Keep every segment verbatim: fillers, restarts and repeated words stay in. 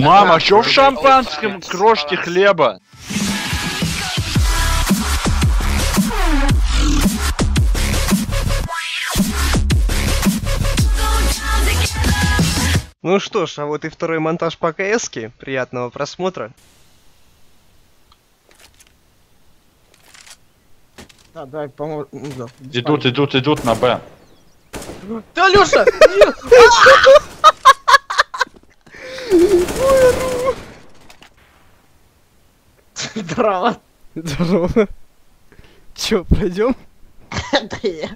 Мама, чё в шампанском крошки хлеба? Ну что ж, а вот и второй монтаж по КС-ке. Приятного просмотра. Да, давай, по-моему, ну, да, Идут, идут, идут на Б. Да, Лёша! Здорово. Здорово. Чё, пройдем? Да я.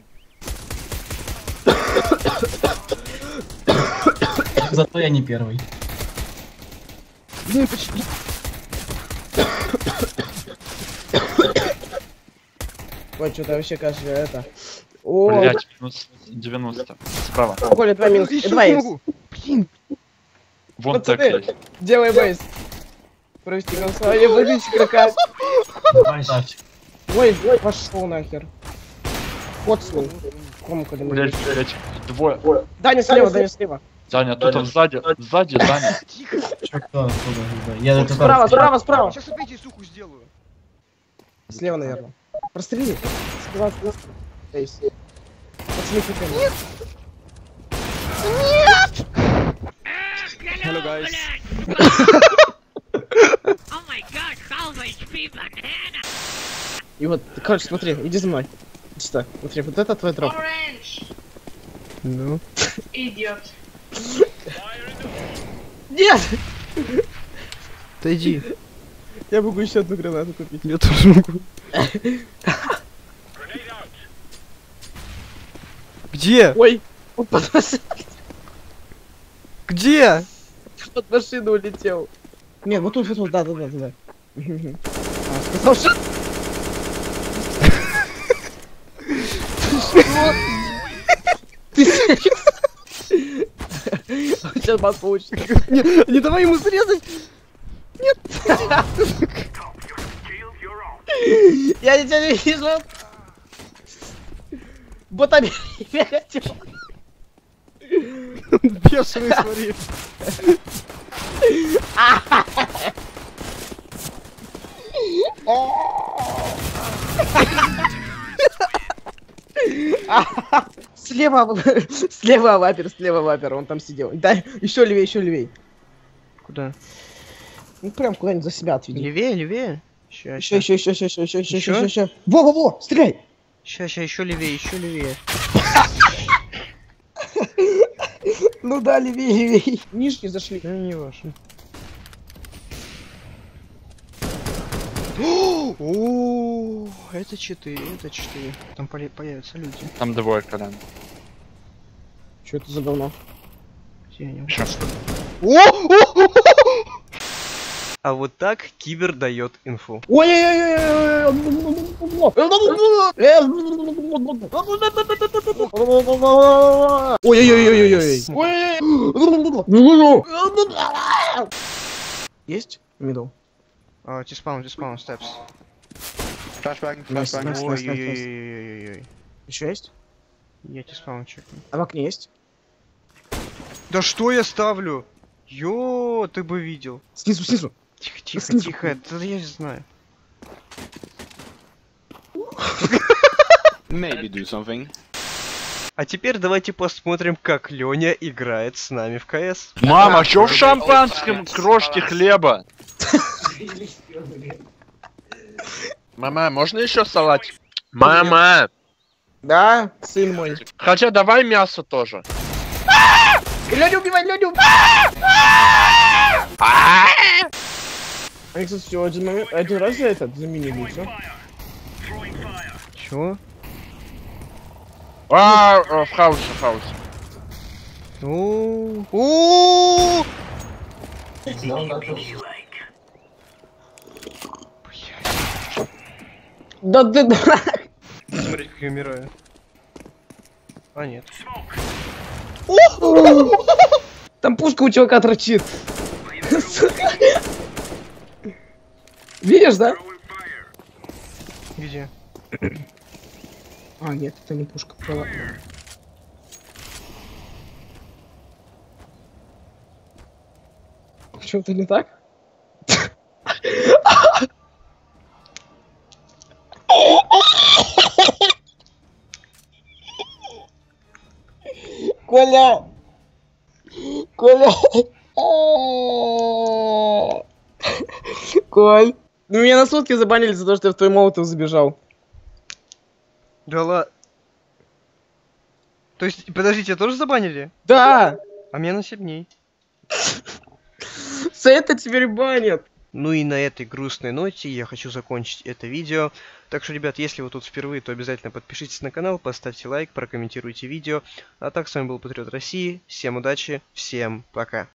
Зато я не первый. Блин, почти. Ой, что-то вообще кажется, это. О, Блять, минус девяносто. Справа. Коля, два минус. Два есть. Блин. Вон так, блядь. Делай бейс. Провести голосование, вложить игрока. Давай, Савчик. Ой, пошел нахер. Ход свой. Кому когда Блять, блять. Двое. Даня слева, Даня слева. Даня, тут сзади, сзади, Даня. Чё, кто откуда? Я это Справа, справа, справа. Сейчас убейте суху сделаю. Слева, наверное. Прострели. Справа, справа. Бейс. Пацаны, купим. Нет! Нет! Hello, guys. Oh my god, twelve эйч пи banana! И вот, короче, смотри, иди за мной. Что? Смотри, вот это твой дроп. Orange! Ну. Idiot! Нет! Отойди. Я могу еще одну гранату купить. Я тоже могу. Где? Ой! Он под машину, Где? под машину улетел. Нет, вот тут, вот тут, да, да, да, да. А, сказал, что... Ты серьезно? Он сейчас бас получит. Не, не давай ему срезать. Я тебя не вижу. Ботами не хотел. Бешеный, смотри. Слева, слева вапер, слева вапер, он там сидел. Да, еще левее, еще левее. Куда? Ну прям куда-нибудь за себя отведи. Левее, левее. Ща, Еще, ща. еще, еще, еще, еще, еще, еще, Ещё? еще, еще. Во, во, во, стреляй! Ща, ща, еще левее, еще левее. Ну да, левее, левее. Нижние зашли. Да не важно. О, это читы, это читы. Там поле- появятся люди. Там двое колен. Что это за говно? Где они? Сейчас. А вот так Кибер дает инфу. Ой-ой-ой-ой-ой. Есть? Мидл. А, тиспаун, тиспаун, степс. Флэшбэк, Найс, найс, найс, найс, найс. Ой-ой-ой-ой-ой-ой. Еще есть? Я тиспаун чекну. А в окне есть? Да что я ставлю? Ё, ты бы видел. Снизу, снизу. Тихо, тихо, Снизу. тихо, это я не знаю. Maybe do something. А теперь давайте посмотрим, как Лёня играет с нами в КС. Мама, чё в шампанском крошки хлеба? Мама, можно еще салатик? Мама! Да, сын мой. Хотя давай мясо тоже. Леня убивай, Леня убивай! Они, кстати, всего один момент, один раз за этот заменили, всё. Чё? А, а, в хаусе, в хаусе. О, о, Да ты да. смотри, как я умираю. А нет. Там пушка у чувака торчит. Видишь, да? Где? А, нет, это не пушка. Была. Что-то не так? Коля! Коля! Коль! Ну меня на сутки забанили за то, что я в твой молотов забежал. Да ладно. То есть, подождите, тебя тоже забанили? Да! А меня на семь дней. За это теперь банят. Ну и на этой грустной ноте я хочу закончить это видео. Так что, ребят, если вы тут впервые, то обязательно подпишитесь на канал, поставьте лайк, прокомментируйте видео. А так, с вами был Патриот России. Всем удачи, всем пока.